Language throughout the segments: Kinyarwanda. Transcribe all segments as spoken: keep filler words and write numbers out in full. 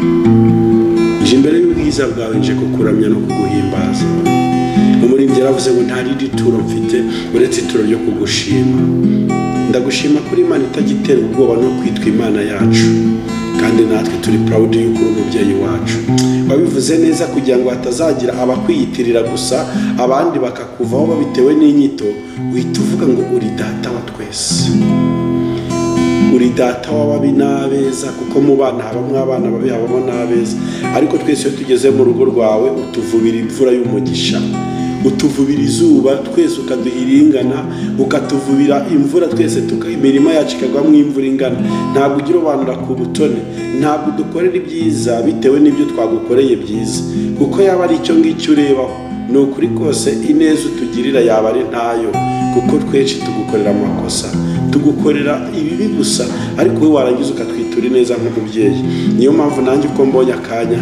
nje imbere y'ubwiza bwawe nje kukuramya no kuguhimbaza. Umuririmbyi yaravuze ngo nta rindi turo mfite uretse ituro ryo kugushima. Ndagushima kuri Imana itagitera ubwoba no kwitwa Imana yacu, kandi natwe turi proud y'uko uri umubyeyi wacu. Wabivuze neza kugira ngo hatazagira abakwiyitirira gusa abandi bakakuvaho babitewe n'inyito, uhita uvuga ngo uri data wa twese, uri data w'ababi n'abeza, kuko mu bana habamo abana babi habamo n'abeza. Ariko twese iyo tugeze mu rugo rwawe utuvubira imvura y'umugisha, utuvubira izuba twese ukaduhira ingana, ukatuvubira imvura twese imirima yacu ikagwamo imvura ingana. Ntabwo ugira ubanura ku butone, ntabwo dukorera ibyiza bitewe n'ibyo twagukoreye byiza, kuko yaba ari icyo ngicyo urebaho ni ukuri kose ineza utugirira yaba ari ntayo, kuko twinshi tugukorera amakosa, tugukorera ibibi gusa, ariko wowe warangiza ukatwitura neza nk'umubyeyi. Niyo mpamvu nanjye uko mbonye akanya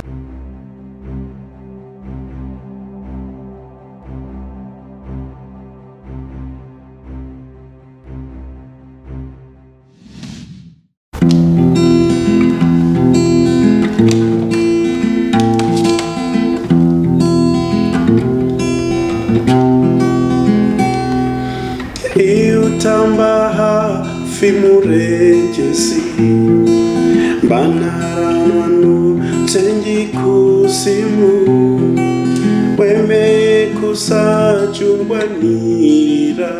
Tambaha fimurengezi banaranwanu tengi kusimu wemeye kusajurwanira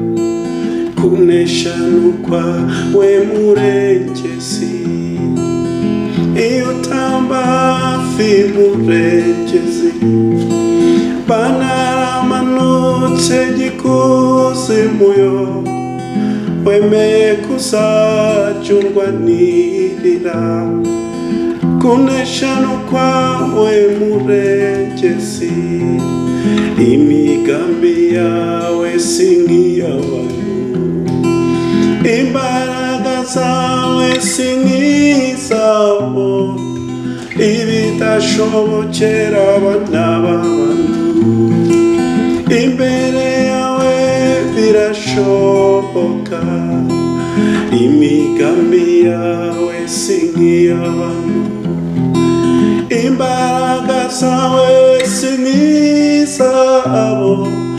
kuneshanukwa wemurengezi. Iyo tamba fimurengezi banaramanu tengi kusimu yo wemeye kusajurwanirira kuneshanukwa wemurengezi. Imigambi yawe si nk'iy'abantu, imbaraga zawe si nk'izabo, ibidashobokera abana b'abantu imbere yawe birashoboka. Imigambi yawe si nk'iy'abantu, imbaraga zawe si nk'izabo,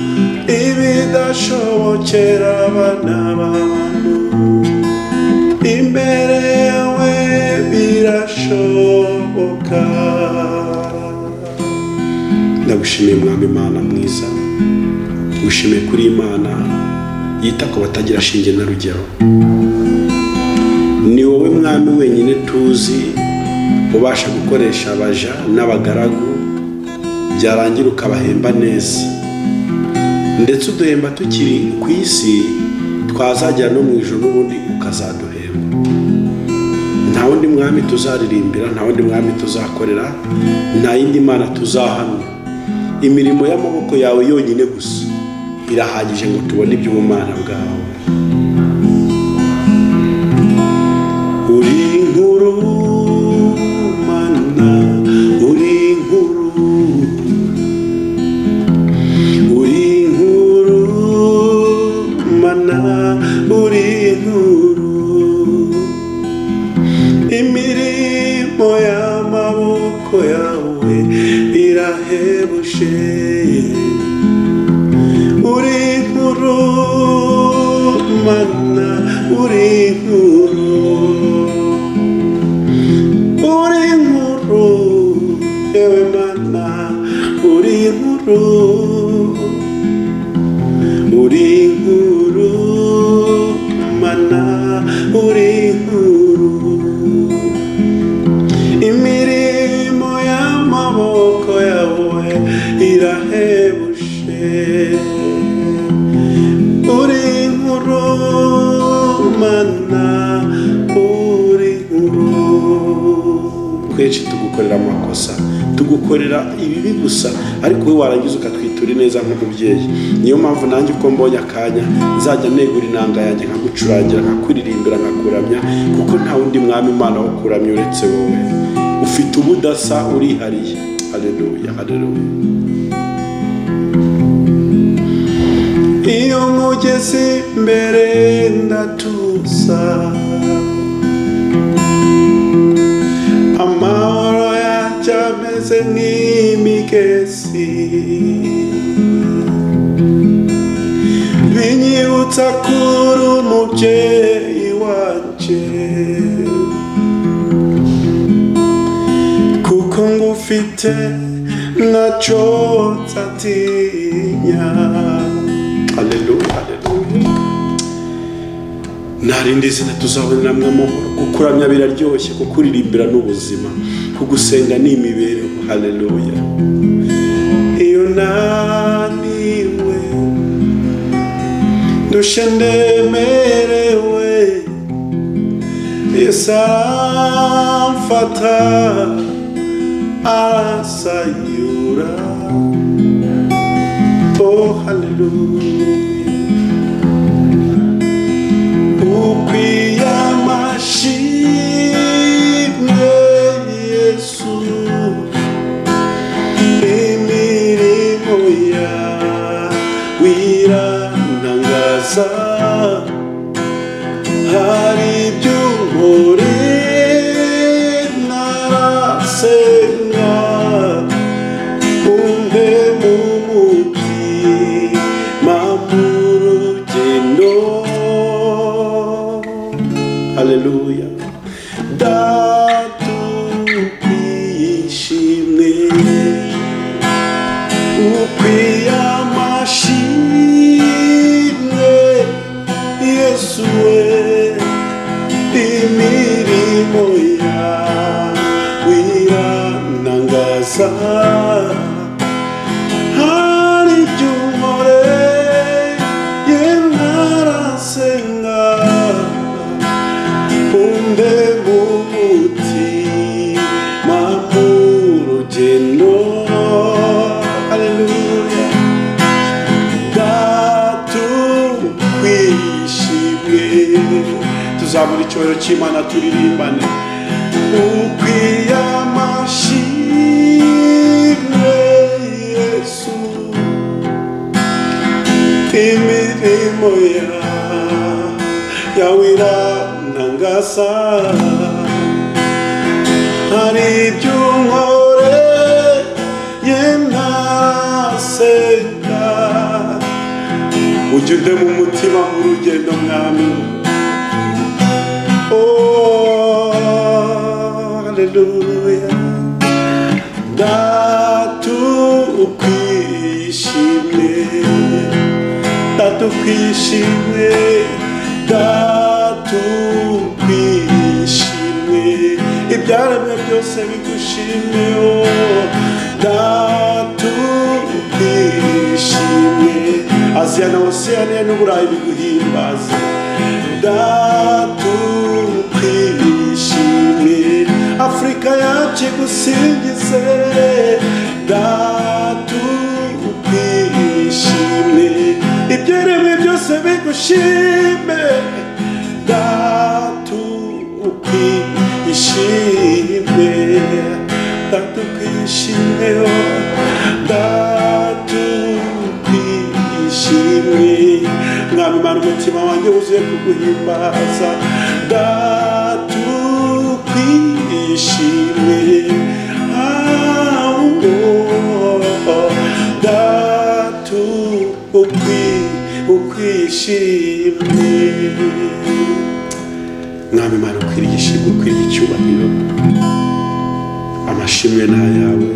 ibidashobokera abana b'abantu imbere yawe birashoboka. Ndagushimiye Mwami Imana mwiza, ngushimiye kuri Imana yita ku batagira shinge na rugero. Ni wowe Mwami wenyine tuzi ubasha gukoresha abaja n'abagaragu byarangira ukabahemba neza, ndetse uduhemba tukiri ku isi, twazajya no mu ijuru n'ubundi ukazaduhemba. Nta wundi Mwami tuzaririmbira, nta wundi Mwami tuzakorera, nta yindi Mana tuzahamya. Imirimo y'amaboko yawe yonyine gusa irahagije ngo tubone iby'ubumana bwawe. Uri inkuru Mana, uri inkuru, uri inkuru Mana, uri inkuru. Imirimo y'amaboko yawe irahebuje, uri inkuru Mana, uri inkuru, uri inkuru yewe Mana, uri inkuru, uri inkuru Mana, uri inkuru. Imirimo y'amaboko yawe irahebuje, uri inkuru Mana, uri inkuru. Kenshi tugukorera amakosa, tugukorera ibibi gusa, ariko wowe warangiza ukatwitura neza nk'umubyeyi. Niyo mpamvu nanjye uko mbonye akanya nzajya negura inanga yanjye nkagucurangira, nkakuririmbira, nkakuramya, kuko nta wundi Mwami Imana wo kuramya uretse wowe. Ufite ubudasa, urihariye. Haleluya, haleluya. Iyo mugeze imbere ndatuza, ama amahoro yanjye ameze nk'imigezi binyibutsa kuri umubyeyi wanje kuko ngufite ntacyo nzatinya. Haleluya, haleluya. Narindi zina tuzabona namwe amahoro. Kukuramya biraryoshye, kukuririmbira n'ubuzima, kugusenga ni imibereho. Haleluya. Iyo naniwe ndushe ndemerewe, Yesu aramfata arasayura. Oh haleluya. Ukwiye amashimwe Yesu, imirimo yawe irantangaza. Hari ibyo unkoreye narasenga, umpe mu mutima mu rugendo. Haleluya. Datukishimwe, ukwiye amashimwe Yesu we, imirimo yawe irantangaza. Hari ibyo unkoreye narasenga, umpe mu mutima mu rugendo. Haleluya. Datukishimwe, tuzamura icyubahiro cy'Imana turirimbane. Ukwiye amashimwe Yesu, imirimo yawe irantangaza. Hari ibyo unkoreye narasenga, ujye undema umutima mu rugendo mwami. Oh haleluya. Datukishimwe, datukishimwe, datukishimwe, ibyaremwe byose bigushime. Oh datukishimwe, Aziya na Oceania n'Uburayi biguhimbaza. Datukishimwe, Afrika yacu igusingize. Datukishimwe, ibyaremwe byose bigushime. Datukishimwe, datukishimwe, datukishimwe. Mwami Mana, umutima wanjye wuzuye kuguhimbaza. Datukishimwe, datukishimwe. Mwami Mana, ukwiriye ishimwe, ukwiriye icyubahiro. Amashimwe ni ayawe.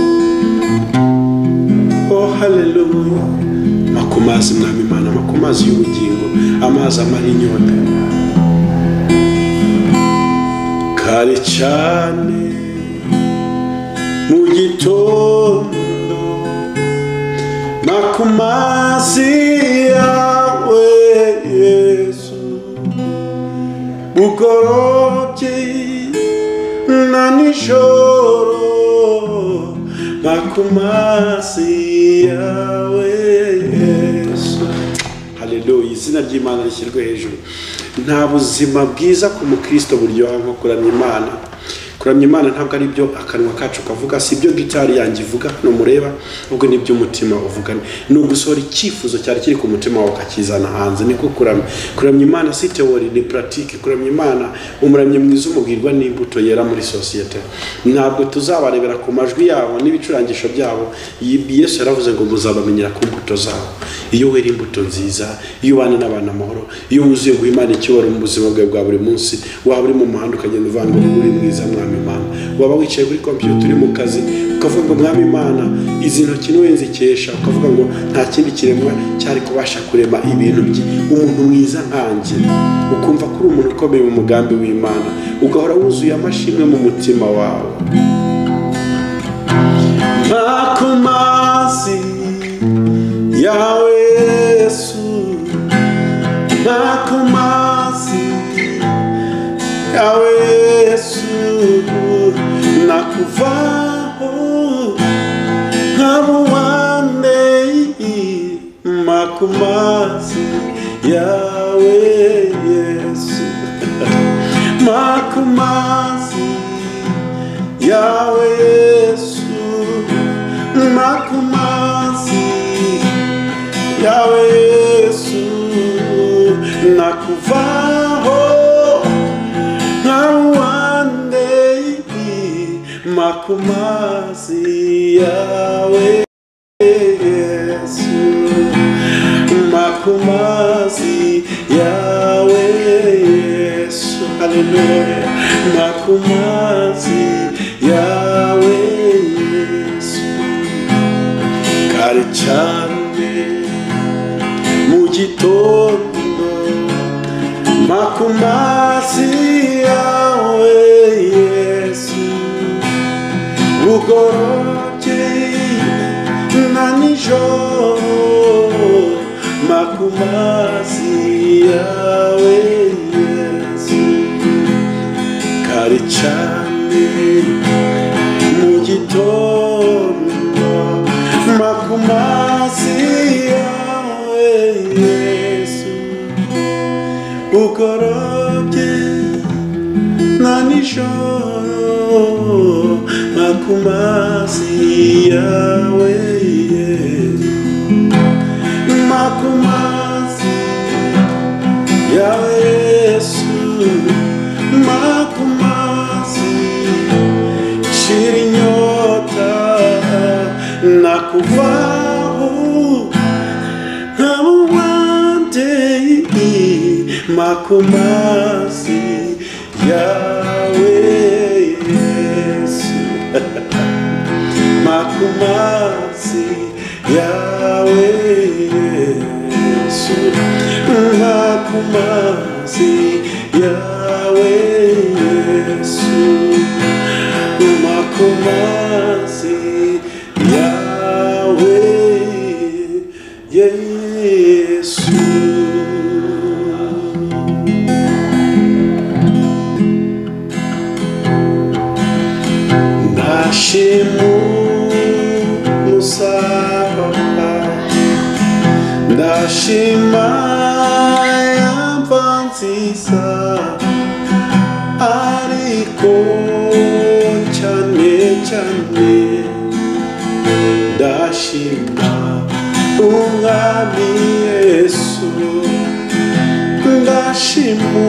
Oh haleluya. Makumazi Mwami Mana, makumazi y'ubugingo, amazi amara inyota. Kare cyane mu gitondo, makumazi yawe Yesu, bugorobye na nijoro, makumazi yawe Yesu. Haleluya. Izina ry'Imana rishyirwe hejuru. Nta buzima bwiza ku mukristo buryoha nko kuramya Imana, kuramya Imana ntabwo ari byo akanwa kacu kavuga, si byo gitari yanjye ivuga no mureba, ubwo ni byo umutima uvuga, ni ugusohora icyifuzo cyari kiri ku mutima wawe ukakizana hanze. Niko kuramya. Kuramya Imana si teori, ni pratique. Kuramya Imana, umuramyi mwiza umubwirwa n'imbuto yera muri societe. Ntabwo tuzabarebera ku majwi yabo n'ibicurangisho byabo. Yesu yaravuze ngo muzabamenyera ku mbuto zabo. Iyo wera imbuto nziza, iyo ubana n'abana amahoro, iyo wuzuye guha Imana icyubahiro mu buzima bwawe bwa buri munsi, waba uri mu muhanda ukagenda uvuga ngo uri mwiza Mwami Imana, waba wicaye kuri computer uri mu kazi ukavuga ngo Mwami Imana izi ntoki niwe nzikesha, ukavuga ngo nta kindi kiremwa cyari kubasha kurema ibintu bye, umuntu mwiza nkanjye, ukumva ko uri umuntu ukomeye mu mugambi w'Imana, ugahora wuzuye amashimwe mu mutima wawe. Makumazi yawe Yesu, makumazi yawe Yesu, nakuvaho nkabuwande, makumazi yawe Yesu, makumazi yawe Yesu, makumazi yawe Yesu, nakuvaho nkabuwande, makumazi yawe Yesu, makumazi yawe Yesu, haleluya, makumazi yawe Yesu, kare cyane mu gitondo, makumazi yawe Yesu, bugorobye na nijoro, makumazi yawe Yesu, kare cyane mu gitondo, makumazi yawe Yesu, bugorobye na nijoro, makumazi yawe Yesu, makumazi yawe Yesu, makumazi shira inyota, nakuvaho nkabuwande, makumazi yawe Yesu, makumazi yawe Yesu, makumazi yawe Yesu, makumazi yawe Yesu. Ndashimu musaraba, ndashima yamva nziza, ariko cyane cyane ndashima umwami Yesu, ndashima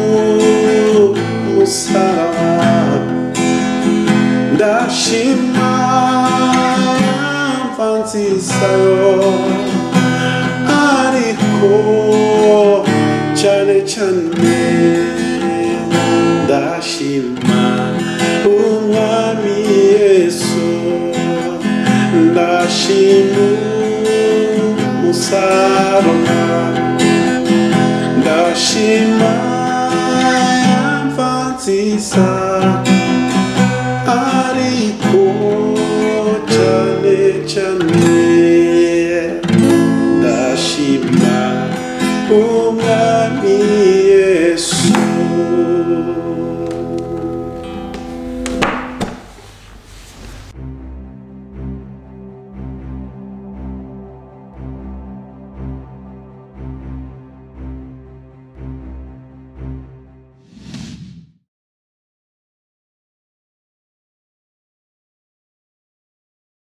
umusaraba, ndashima yamva nziza yo, ariko cyane cyane ndashima umwami Yesu, ndashima umusaraba, ndashima yamva nziza, ariko cyane cyane ndashima umwami Yesu,